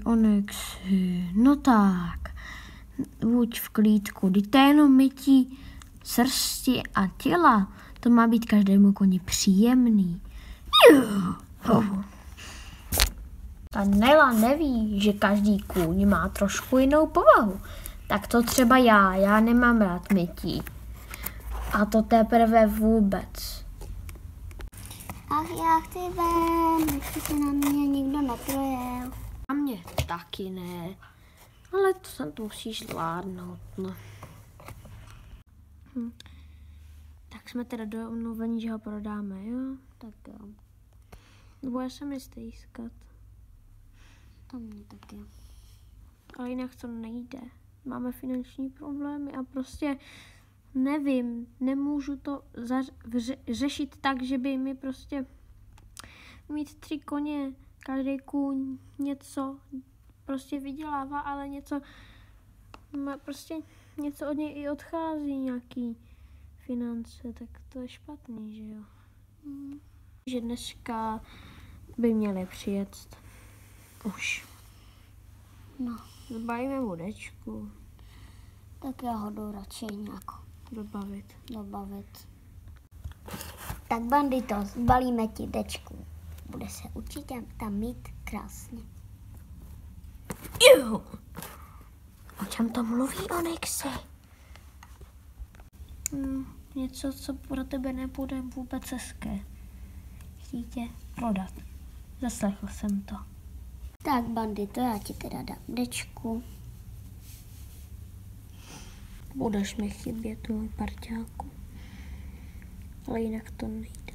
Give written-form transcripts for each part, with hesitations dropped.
Onyxy, no tak. Buď v klídku, kdy to je jenom mytí srsti a těla. To má být každému koni příjemný. Ta Nela neví, že každý kůň má trošku jinou povahu. Tak to třeba já nemám rád mytí. A to teprve vůbec. Ach, já chci ven, nechci se na mě nikdo neprojel. A mě taky ne. Ale to musíš zvládnout, no. Tak jsme teda domluveni, že ho prodáme, jo? Tak jo. Bude se mi stejskat. To mě taky. Ale jinak to nejde. Máme finanční problémy a prostě nevím, nemůžu to řešit tak, že by mi prostě mít 3 koně, každý kůň něco prostě vydělává, ale něco prostě něco od něj i odchází, nějaký finance, tak to je špatný, že jo. Že dneska by měli přijet už. No. Zbavíme mu dečku. Tak já ho jdu radši nějak dobavit. Tak bandito, zbalíme ti dečku. Bude se určitě tam mít krásně. Jo. O čem to mluví, Onyxy? Něco, co pro tebe nebude vůbec hezké. Chtějí tě prodat. Zaslechl jsem to. Tak bandito, já ti teda dám dečku. Budeš mi chybět, můj parťáku. Ale jinak to nejde.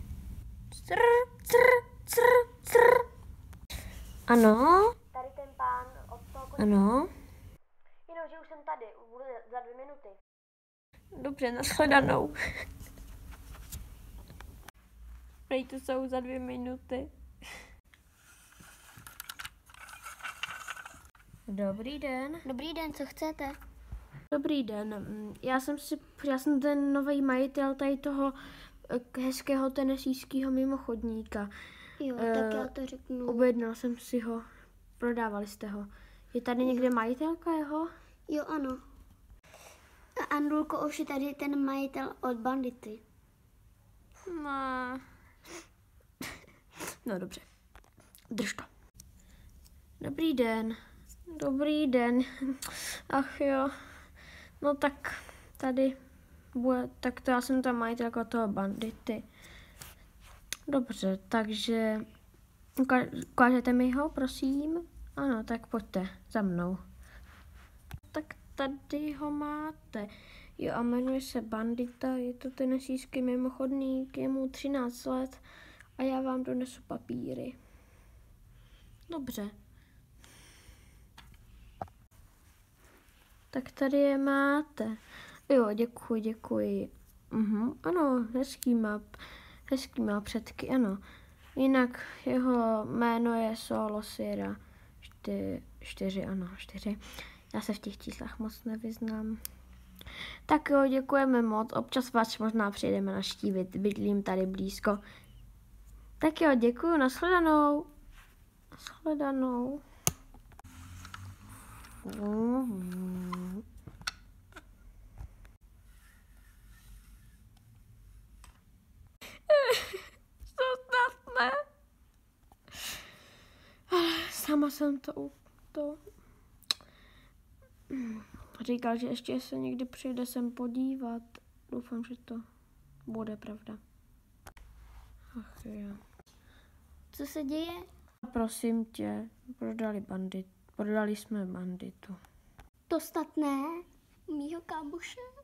Ano? Tady ten pán od toho koně. Ano? Jenomže už jsem tady, bude za 2 minuty. Dobře, nashledanou. Prejte jsou za 2 minuty. Dobrý den. Dobrý den, co chcete? Dobrý den. Já jsem ten nový majitel tady toho hezkého tenisijského mimochodníka. Jo, tak já to řeknu. Objednal jsem si ho. Prodávali jste ho. Je tady někde majitelka jeho? Jo, ano. A Andulko, už je tady ten majitel od bandity. No dobře. Drž to. Dobrý den. Dobrý den. Ach jo. No tak tady bude, tak to já jsem ta majitelka toho bandity. Dobře, takže ukážete mi ho, prosím? Ano, tak pojďte za mnou. Tak tady ho máte. Jo, a jmenuje se Bandita, je to tenisijský mimochodník, je mu 13 let a já vám donesu papíry. Dobře. Tak tady je máte. Jo, děkuji. Ano, hezký má předky, ano. Jinak jeho jméno je Solo Sierra 4, ano, 4. Já se v těch číslech moc nevyznám. Tak jo, děkujeme moc. Občas vás možná přijdeme navštívit, bydlím tady blízko. Tak jo, děkuju, nashledanou. To snad ne. Sama jsem to říkal, že ještě se někdy přijde sem podívat. Doufám, že to bude pravda. Ach jo. Co se děje? Prosím tě, prodali jsme banditu. To snad ne, mýho kámoše.